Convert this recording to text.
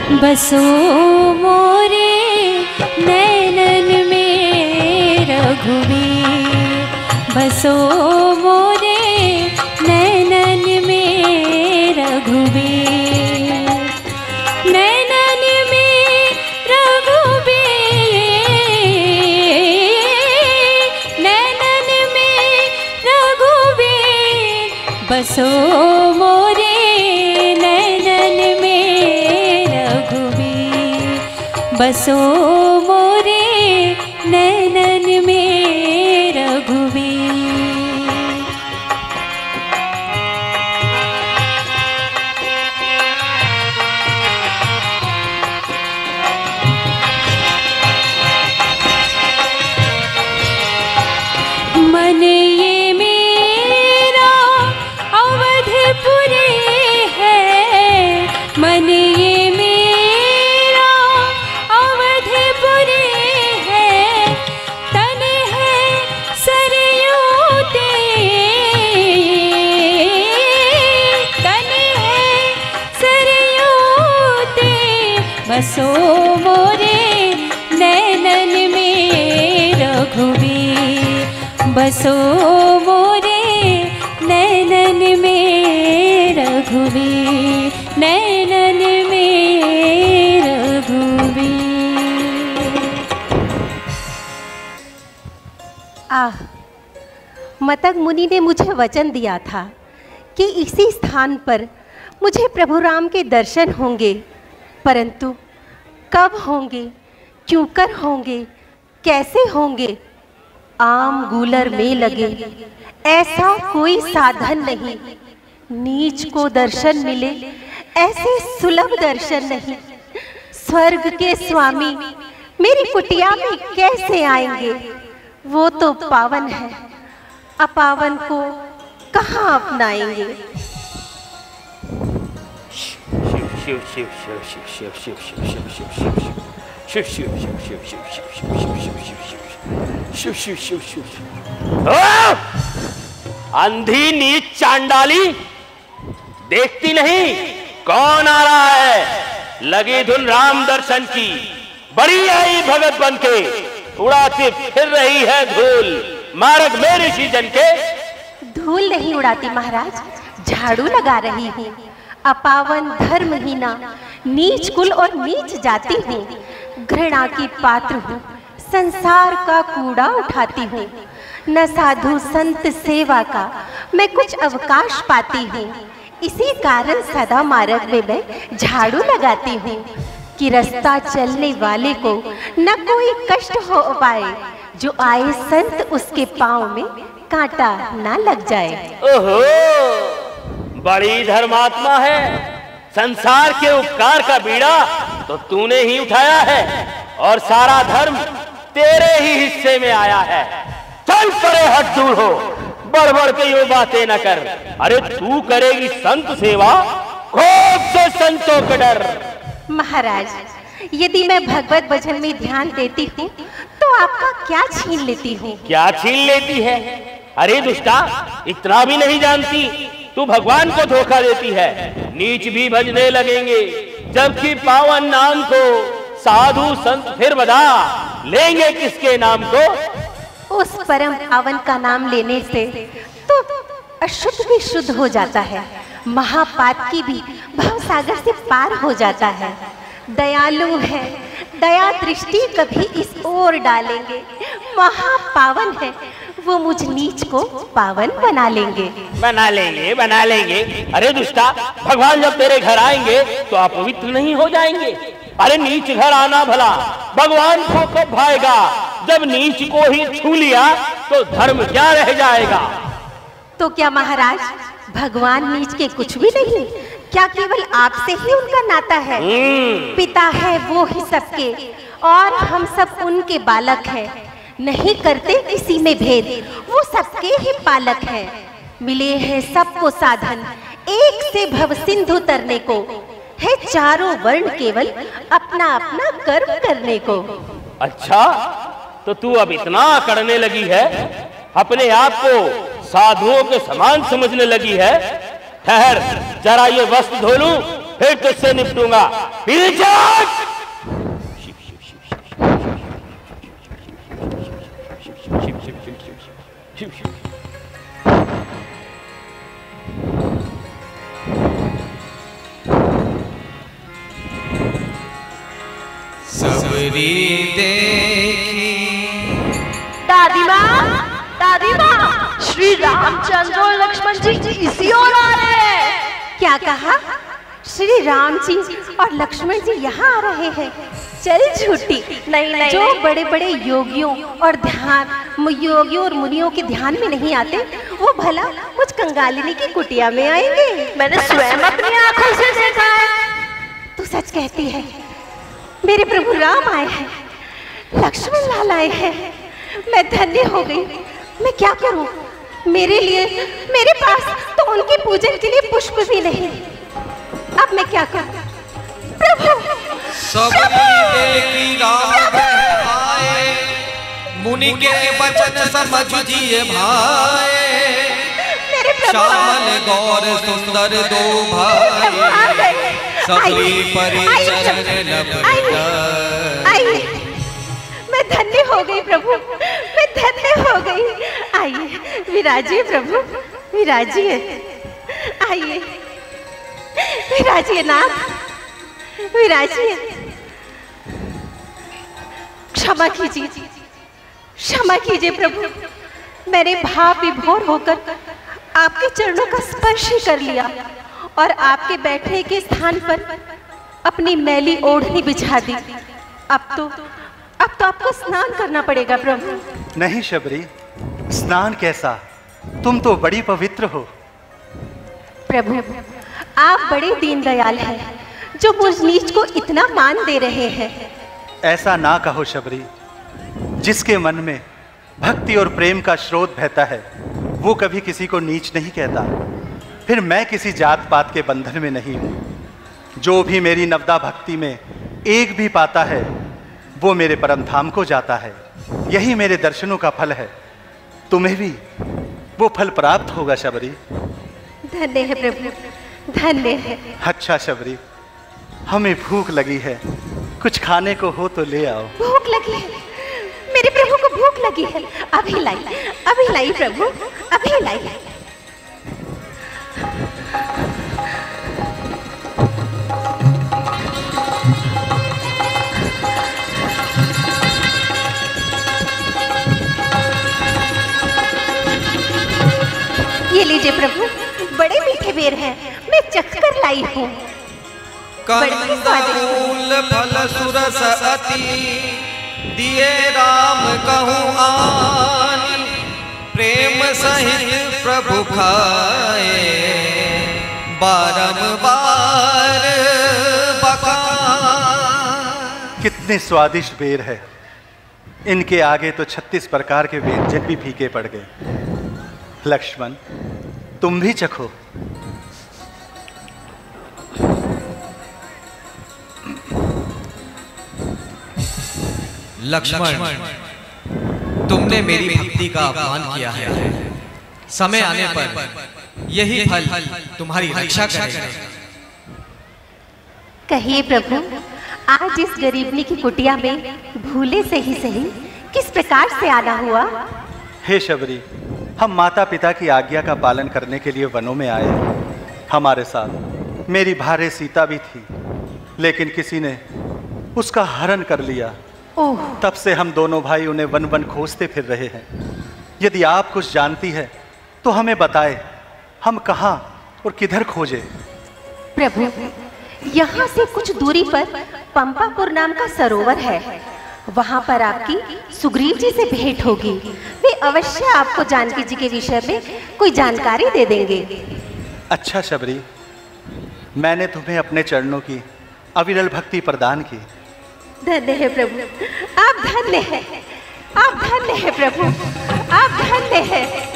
बसो मोरे नैनन में रघुवीर, बसो मोरे नैनन में रघुवीर, नैनन में रघुवीर, नैनन में रघुवीर, बसो मोरे नैनन में रघुवीर, बसो मोरे नैनन में रघुवीर। मन ये मेरा अवधपुरी है, मन ये मेरा अवधपुरी है, तन है सरयू तेरे, तन है सरयू तेरे, बसो मोरे नैनन में रघुवीर, बसो मोरे नैनन में रघुवीर, नैनन में रघुवीर। मतंग मुनि ने मुझे वचन दिया था कि इसी स्थान पर मुझे प्रभु राम के दर्शन होंगे, परंतु कब होंगे, क्यों कर होंगे, कैसे होंगे, आम गूलर में लगे ऐसा कोई साधन नहीं। नीच को दर्शन मिले ऐसे सुलभ दर्शन नहीं। स्वर्ग के स्वामी मेरी कुटिया में कैसे आएंगे, वो तो पावन है, अपावन को कहाँ अपनाएंगे। शिव शिव शिव शिव शिव शिव शिव शिव शिव शिव शिव शिव शिव शिव शिव शिव शिव शिव शिव। अंधी नीच चांडाली, देखती नहीं कौन आ रहा है। लगी धुन राम दर्शन की, बड़ी आई भगत बनके, उड़ाती फिर रही है धूल मार्ग में ऋषि जन के। धूल नहीं उड़ाती महाराज, झाड़ू लगा रही हूँ। अपावन धर्महीना, नीच कुल और नीच जाति हूँ। घृणा की पात्र हूँ, संसार का कूड़ा उठाती हूँ। न साधु संत सेवा का मैं कुछ अवकाश पाती हूँ। इसी कारण सदा मार्ग में मैं झाड़ू लगाती हूँ कि रास्ता चलने वाले को न कोई कष्ट हो पाए, जो आए संत उसके पाँव में कांटा ना लग जाए। ओहो, बड़ी धर्मात्मा है। संसार के उपकार का बीड़ा तो तूने ही उठाया है और सारा धर्म तेरे ही हिस्से में आया है। चल परे हट, दूर हो, बढ़ बढ़ के ये बातें न कर। अरे तू करेगी संत सेवा, खूब से संतों का डर। महाराज, यदि मैं भगवत भजन में ध्यान देती हूँ तो आपका क्या छीन लेती हूँ। क्या छीन लेती है? अरे दुष्टा, इतना भी नहीं जानती, तू भगवान को धोखा देती है। नीच भी भजने लगेंगे, जबकि पावन नाम को साधु संत फिर बता लेंगे किसके नाम को। उस परम पावन का नाम लेने से तो अशुद्ध भी शुद्ध हो जाता है, महापाप की भी भव सागर से पार हो जाता है। दयालु है, दया दृष्टि कभी इस ओर डालेंगे। महापावन है, वो मुझ नीच को पावन बना लेंगे। बना लेंगे, बना लेंगे। अरे दुष्टा, भगवान जब तेरे घर आएंगे तो अपवित्र नहीं हो जाएंगे। अरे नीच घर आना भला भगवान को कब भाएगा? जब नीच को ही छू लिया तो धर्म क्या रह जाएगा। तो क्या महाराज, भगवान नीच के कुछ भी नहीं? क्या केवल आपसे ही उनका नाता है? पिता है वो ही सबके और हम सब उनके बालक हैं। नहीं करते किसी में भेद, वो सबके ही पालक हैं। मिले हैं सबको साधन, एक से भव सिंधु तरने को। है चारों वर्ण केवल अपना अपना कर्म करने को। अच्छा, तो तू अब इतना करने लगी है, अपने आप को साधुओं के समान समझने लगी है। ठहर, जरा ये वस्त्र धो लूं, फिर तुझसे निपटूंगा। पीछे हट। सबरी देखी दादी माँ, श्री रामचंद्र और लक्ष्मण जी इसी ओर आ रहे हैं। क्या कहा? श्री राम जी और लक्ष्मण जी यहाँ आ रहे हैं? चल झूठी। नहीं। जो बड़े बड़े योगियों और मुनियों के ध्यान में नहीं आते, वो भला मुझ कंगालिनी की कुटिया में आएंगे? मैंने स्वयं अपनी आंखों से देखा है। तू सच कहती है? मेरे प्रभु राम आए हैं, लक्ष्मण लाल आए हैं। मैं धन्य हो गई। मैं क्या करूं? मेरे पास तो उनके पूजन के लिए पुष्प भी नहीं। अब मैं क्या करूं? प्रभु! सबरी देखी राम आए, मुनि के वचन समझिए भाए। मेरे प्रभु! श्यामल गौर सुंदर दो भाई, सबरी परिचरण आइए। मैं धन्य हो गई प्रभु, मैं धन्य हो गई। आइए, विराजिए प्रभु, विराजिए। आइए, विराजिए नाथ, विराजिए। क्षमा कीजिए, क्षमा कीजिए प्रभु। मैंने भाव विभोर होकर आपके चरणों का स्पर्श ही कर लिया और आपके बैठने के स्थान पर अपनी मैली ओढ़नी बिछा दी। अब तो आपको स्नान करना पड़ेगा प्रभु। नहीं शबरी, स्नान कैसा? तुम तो बड़ी पवित्र हो। प्रभु, आप बड़े दीन दयाल हैं, जो मुझ नीच को इतना मान दे रहे हैं। ऐसा ना कहो शबरी। जिसके मन में भक्ति और प्रेम का स्रोत बहता है, वो कभी किसी को नीच नहीं कहता। फिर मैं किसी जात पात के बंधन में नहीं हूँ। जो भी मेरी नवदा भक्ति में एक भी पाता है, वो मेरे परम धाम को जाता है। यही मेरे दर्शनों का फल है। तुम्हें भी वो फल प्राप्त होगा शबरी। धन्य है प्रभु, धन्य है। अच्छा शबरी, हमें भूख लगी है, कुछ खाने को हो तो ले आओ। भूख लगी है? मेरे प्रभु को भूख लगी है? अभी लाई प्रभु, अभी लाई। ये लीजिए प्रभु, बड़े मीठे बेर हैं, मैं चख कर लाई हूँ। कंदमूल फल सुरस अति, दिए राम कहूँ आन। प्रेम सहित प्रभु खाए, बारंबार बखान। कितने स्वादिष्ट बेर है। इनके आगे तो 36 प्रकार के व्यंजन भी फीके पड़ गए। लक्ष्मण, तुम भी चखो। लक्ष्मण, तुमने मेरी भक्ति का अपमान किया है। समय आने पर यही फल तुम्हारी रक्षा करेगा। कहिए प्रभु, आज इस गरीबनी की कुटिया में भूले से ही सही किस प्रकार से आना हुआ? हे शबरी, हम माता पिता की आज्ञा का पालन करने के लिए वनों में आए। हमारे साथ मेरी भार्य सीता भी थी, लेकिन किसी ने उसका हरण कर लिया। तब से हम दोनों भाई उन्हें वन वन खोजते फिर रहे हैं। यदि आप कुछ जानती है तो हमें बताए, हम कहाँ और किधर खोजें? प्रभु, यहाँ से कुछ दूरी पर पंपापुर नाम का सरोवर है। वहाँ पर आपकी सुग्रीव जी से भेंट होगी। वे अवश्य आपको जानकी जी के विषय में कोई जानकारी दे देंगे। अच्छा शबरी, मैंने तुम्हें अपने चरणों की अविरल भक्ति प्रदान की। धन्य है प्रभु, आप धन्य हैं, आप धन्य हैं प्रभु, आप धन्य हैं।